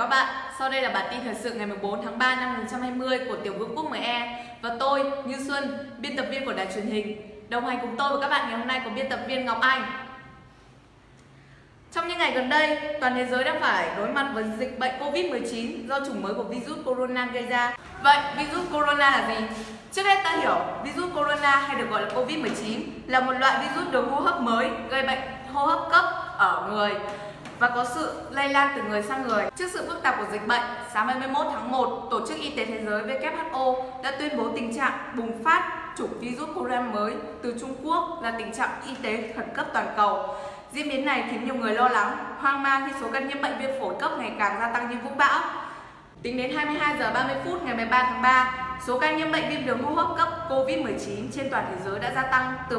các bạn. Sau đây là bản tin thời sự ngày 14 tháng 3 năm 2020 của Tiểu Vương quốc ME. Và tôi, Như Xuân, biên tập viên của đài truyền hình. Đồng hành cùng tôi và các bạn ngày hôm nay có biên tập viên Ngọc Anh. Trong những ngày gần đây, toàn thế giới đang phải đối mặt với dịch bệnh Covid-19 do chủng mới của virus corona gây ra. Vậy, virus corona là gì? Trước hết ta hiểu, virus corona hay được gọi là Covid-19 là một loại virus đường hô hấp mới gây bệnh hô hấp cấp ở người và có sự lây lan từ người sang người. Trước sự phức tạp của dịch bệnh, sáng 21 tháng 1, Tổ chức Y tế Thế giới WHO đã tuyên bố tình trạng bùng phát chủng virus corona mới từ Trung Quốc là tình trạng y tế khẩn cấp toàn cầu. Diễn biến này khiến nhiều người lo lắng, hoang mang khi số ca nhiễm bệnh viêm phổi cấp ngày càng gia tăng như vũ bão. Tính đến 22 giờ 30 phút ngày 13 tháng 3, số ca nhiễm bệnh viêm đường hô hấp cấp Covid-19 trên toàn thế giới đã gia tăng từ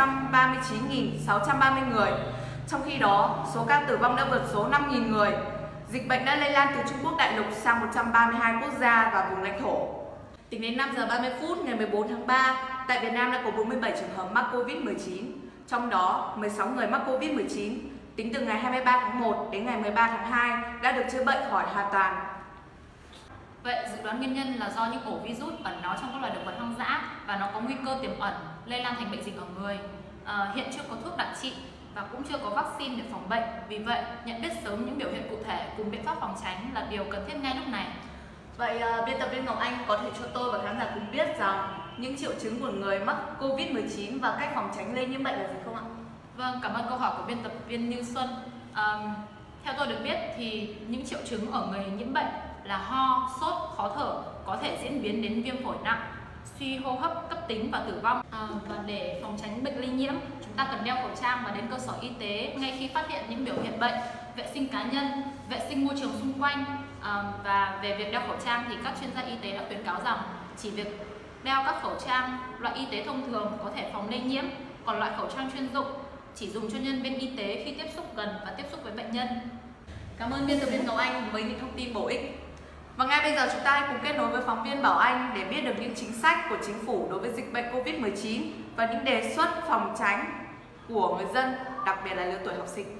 139.630 người. Trong khi đó, số ca tử vong đã vượt số 5.000 người. Dịch bệnh đã lây lan từ Trung Quốc đại lục sang 132 quốc gia và vùng lãnh thổ. Tính đến 5 giờ 30 phút ngày 14 tháng 3, tại Việt Nam đã có 47 trường hợp mắc Covid-19. Trong đó, 16 người mắc Covid-19 tính từ ngày 23 tháng 1 đến ngày 13 tháng 2 đã được chữa bệnh khỏi hoàn toàn. Vậy dự đoán nguyên nhân là do những ổ virus ẩn náu trong các loài động vật hoang dã và nó có nguy cơ tiềm ẩn lây lan thành bệnh dịch ở người. Hiện chưa có thuốc đặc trị và cũng chưa có vaccine để phòng bệnh. Vì vậy, nhận biết sớm những biểu hiện cụ thể cùng biện pháp phòng tránh là điều cần thiết ngay lúc này. Vậy biên tập viên Ngọc Anh có thể cho tôi và khán giả cùng biết rằng những triệu chứng của người mắc Covid-19 và cách phòng tránh lây nhiễm bệnh là gì không ạ? Vâng, cảm ơn câu hỏi của biên tập viên Như Xuân. Theo tôi được biết thì những triệu chứng ở người nhiễm bệnh là ho, sốt, khó thở, có thể diễn biến đến viêm phổi nặng, suy hô hấp cấp tính và tử vong. Và để phòng tránh bệnh lây nhiễm, chúng ta cần đeo khẩu trang và đến cơ sở y tế ngay khi phát hiện những biểu hiện bệnh, vệ sinh cá nhân, vệ sinh môi trường xung quanh. Và về việc đeo khẩu trang thì các chuyên gia y tế đã khuyến cáo rằng chỉ việc đeo các khẩu trang loại y tế thông thường có thể phòng lây nhiễm, còn loại khẩu trang chuyên dụng chỉ dùng cho nhân viên y tế khi tiếp xúc gần và tiếp xúc với bệnh nhân. Cảm ơn biên tập viên Ngọc Anh với những thông tin bổ ích. Và ngay bây giờ chúng ta hãy cùng kết nối với phóng viên Bảo Anh để biết được những chính sách của chính phủ đối với dịch bệnh Covid-19 và những đề xuất phòng tránh của người dân, đặc biệt là lứa tuổi học sinh.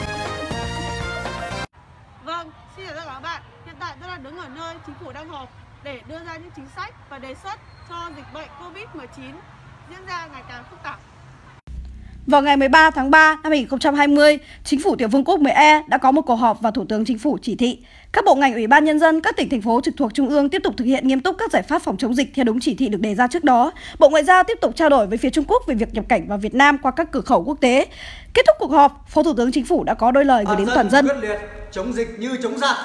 Vâng, xin chào tất cả các bạn. Hiện tại tôi đang đứng ở nơi chính phủ đang họp để đưa ra những chính sách và đề xuất cho dịch bệnh Covid-19 diễn ra ngày càng phức tạp. Vào ngày 13 tháng 3 năm 2020, Chính phủ Tiểu Vương quốc ME đã có một cuộc họp và Thủ tướng Chính phủ chỉ thị các bộ ngành, ủy ban nhân dân, các tỉnh, thành phố trực thuộc Trung ương tiếp tục thực hiện nghiêm túc các giải pháp phòng chống dịch theo đúng chỉ thị được đề ra trước đó. Bộ Ngoại giao tiếp tục trao đổi với phía Trung Quốc về việc nhập cảnh vào Việt Nam qua các cửa khẩu quốc tế. Kết thúc cuộc họp, Phó Thủ tướng Chính phủ đã có đôi lời gửi đến toàn dân. Quyết liệt, chống dịch như chống giặc.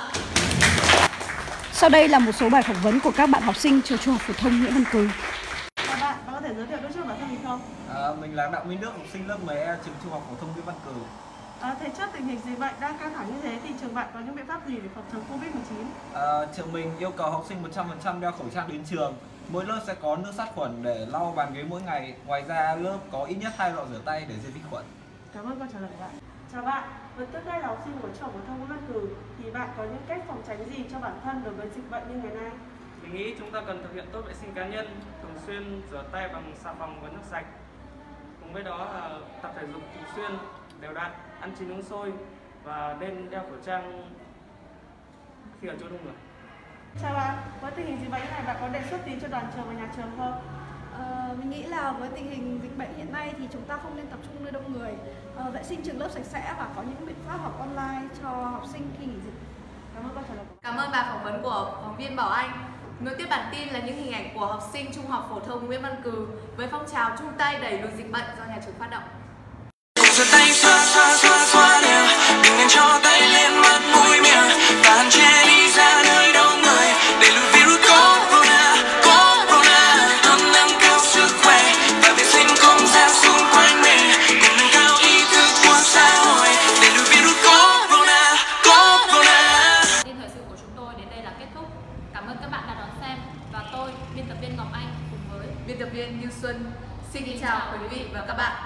Sau đây là một số bài phỏng vấn của các bạn học sinh trường Trung học phổ thông Nguyễn Văn Cừ. Các bạn có thể giới thiệu đôi chút bản thân mình không? Mình là Đặng Minh Đức, học sinh lớp 10E trường Trung học phổ thông Nguyễn Văn Cừ. Thế trước tình hình dịch bệnh đang căng thẳng như thế thì trường bạn có những biện pháp gì để phòng chống Covid-19? Trường mình yêu cầu học sinh 100% đeo khẩu trang đến trường. Mỗi lớp sẽ có nước sát khuẩn để lau bàn ghế mỗi ngày. Ngoài ra lớp có ít nhất 2 lọ rửa tay để diệt vi khuẩn. Cảm ơn câu trả lời của bạn. Chào bạn, với tư cách là học sinh của trường phổ thông Nguyễn Văn Cừ thì bạn có những cách phòng tránh gì cho bản thân đối với dịch bệnh như ngày nay? Mình nghĩ chúng ta cần thực hiện tốt vệ sinh cá nhân, thường xuyên rửa tay bằng xà phòng và nước sạch. Cùng với đó là tập thể dục thường xuyên, đều đặn, ăn chín uống sôi và nên đeo khẩu trang khi ở chỗ đông người. Chào bạn, với tình hình dịch bệnh này bạn có đề xuất gì cho đoàn trường và nhà trường không? Mình nghĩ là với tình hình dịch bệnh hiện nay thì chúng ta không nên tập trung nơi đông người, vệ sinh trường lớp sạch sẽ và có những biện pháp học online cho học sinh khi nghỉ dịch. Cảm ơn câu trả lời của bạn. Cảm ơn bài phỏng vấn của phóng viên Bảo Anh. Nối tiếp bản tin là những hình ảnh của học sinh Trung học phổ thông Nguyễn Văn Cừ với phong trào chung tay đẩy lùi dịch bệnh do nhà trường phát động. Giơ tay xoa đều, đừng nên cho tay lên mặt mũi miệng và hạn chế đi ra nơi đông người để lùi virus corona. Luôn nâng cao sức khỏe và vệ sinh không gian xung quanh mình, cùng nâng cao ý thức của xã hội để lùi virus corona. Tin thời sự của chúng tôi đến đây là kết thúc. Cảm ơn các bạn đã đón xem và tôi, biên tập viên Ngọc Anh cùng với Biên tập viên Như Xuân xin kính chào quý vị và các bạn.